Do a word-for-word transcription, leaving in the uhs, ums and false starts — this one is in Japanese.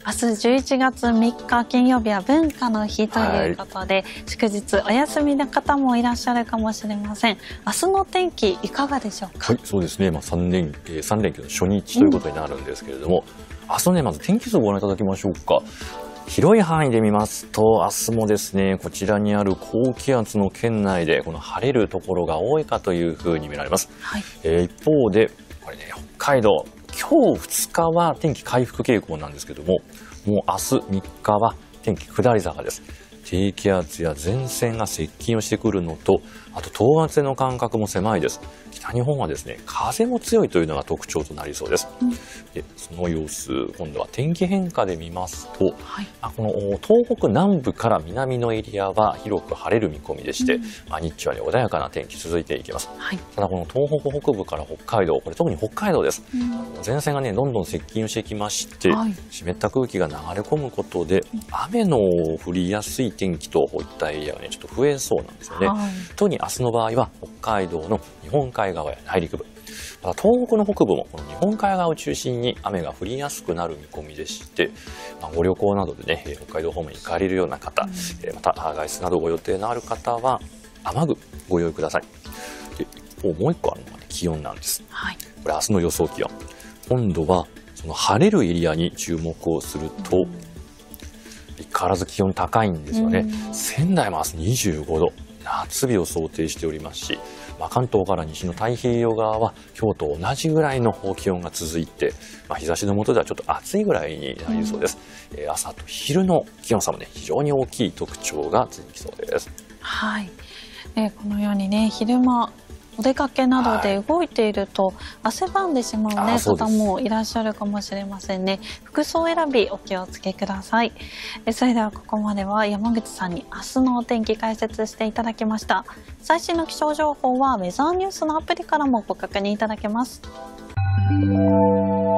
明日じゅういちがつみっか金曜日は文化の日ということで、はい、祝日お休みの方もいらっしゃるかもしれません。明日の天気いかがでしょうか。 はい、そうですね、まあ、さん連、えー、さん連休の初日ということになるんですけれども、うん、明日ね、まず天気図をご覧いただきましょうか。広い範囲で見ますと、明日もですね、こちらにある高気圧の圏内でこの晴れるところが多いかというふうに見られます。はい、えー、一方でこれね、北海道、今日ふつかは天気回復傾向なんですけども、もう明日みっかは天気下り坂です。低気圧や前線が接近をしてくるのと、あと等圧線の間隔も狭いです。北日本はですね、風も強いというのが特徴となりそうです。うん、でその様子、今度は天気変化で見ますと、はい、まあ、この東北南部から南のエリアは広く晴れる見込みでして、うん、まあ、日中は、ね、穏やかな天気続いていきます。はい、ただこの東北北部から北海道、これ特に北海道です。うん、前線がね、どんどん接近してきまして、はい、湿った空気が流れ込むことで、雨の降りやすい天気といったエリアがね、ちょっと増えそうなんですよね。はい、特に明日の場合は北海道の日本海側や内陸部、また東北の北部もこの日本海側を中心に雨が降りやすくなる見込みでして、まあ、ご旅行などでね、北海道方面に行かれるような方、うん、また外出などご予定のある方は雨具ご用意ください。で一方もう一個あるのが、ね、気温なんです。はい、これ明日の予想気温、今度はその晴れるエリアに注目をすると、うん、相変わらず気温高いんですよね。うん、仙台も明日にじゅうごど、夏日を想定しておりますし、まあ、関東から西の太平洋側は今日と同じぐらいの気温が続いて、まあ、日差しの下ではちょっと暑いぐらいになりそうです。うん、えー、朝と昼の気温差もね、非常に大きい特徴が続きそうです。 はい、えー、このようにね、昼間お出かけなどで動いていると、はい、汗ばんでしまう、ね、方もいらっしゃるかもしれませんね。服装選びお気をつけください。えそれではここまでは山口さんに明日のお天気解説していただきました。最新の気象情報はウェザーニュースのアプリからもご確認いただけます。